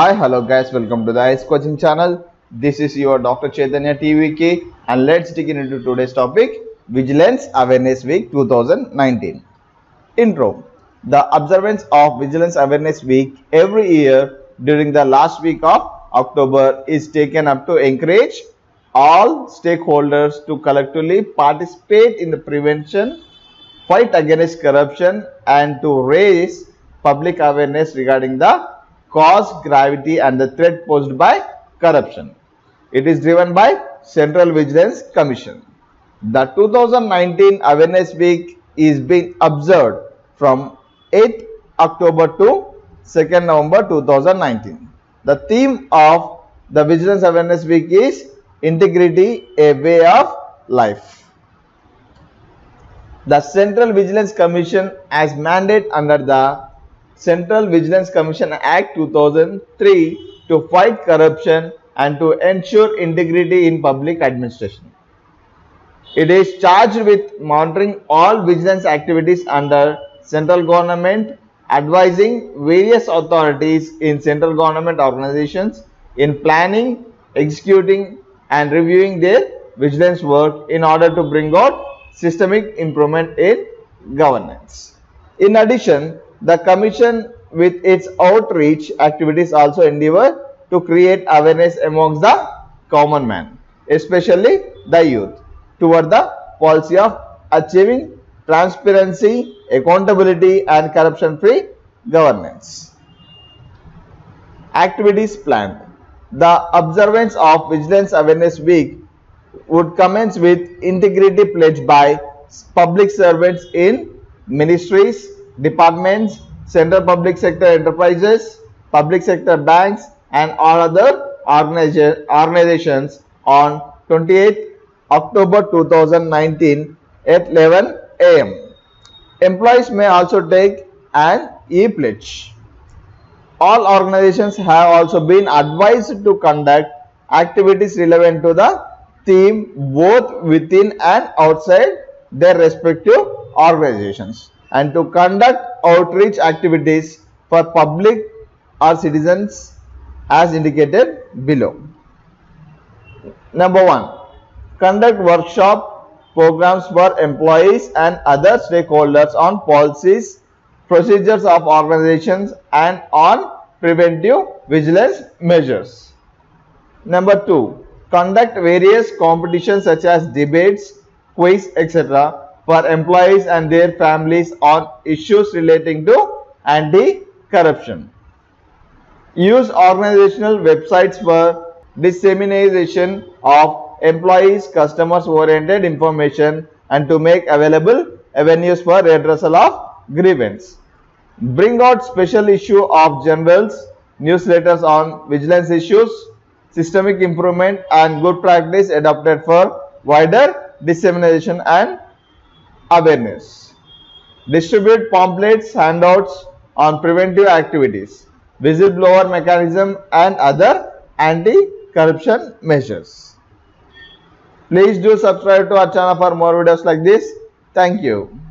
Hi, hello guys, welcome to the ICE Coaching channel. This is your Dr. Chaitanya TVK and let's dig into today's topic, Vigilance Awareness Week 2019. Intro. The observance of Vigilance Awareness Week every year during the last week of October is taken up to encourage all stakeholders to collectively participate in the prevention, fight against corruption and to raise public awareness regarding the cause, gravity and the threat posed by corruption. It is driven by Central Vigilance Commission. The 2019 Awareness Week is being observed from 8th October to 2nd November 2019. The theme of the Vigilance Awareness Week is Integrity, a Way of Life. The Central Vigilance Commission as mandate under the Central Vigilance Commission Act 2003 to fight corruption and to ensure integrity in public administration. It is charged with monitoring all vigilance activities under central government, advising various authorities in central government organizations in planning, executing and reviewing their vigilance work in order to bring out systemic improvement in governance. In addition, the Commission with its outreach activities also endeavor to create awareness amongst the common man, especially the youth, toward the policy of achieving transparency, accountability and corruption-free governance. Activities planned. The observance of Vigilance Awareness Week would commence with integrity pledge by public servants in ministries, departments, central public sector enterprises, public sector banks and all other organizations on 28th October 2019 at 11 am. Employees may also take an e-pledge. All organizations have also been advised to conduct activities relevant to the theme both within and outside their respective organizations and to conduct outreach activities for public or citizens as indicated below. Number 1. Conduct workshop programs for employees and other stakeholders on policies, procedures of organizations and on preventive vigilance measures. Number 2. Conduct various competitions such as debates, quiz, etc. for employees and their families on issues relating to anti-corruption. Use organizational websites for dissemination of employees, customers oriented information and to make available avenues for redressal of grievance. Bring out special issue of journals, newsletters on vigilance issues, systemic improvement and good practice adopted for wider dissemination and awareness. Distribute pamphlets, handouts on preventive activities, whistleblower mechanism and other anti-corruption measures. Please do subscribe to our channel for more videos like this. Thank you.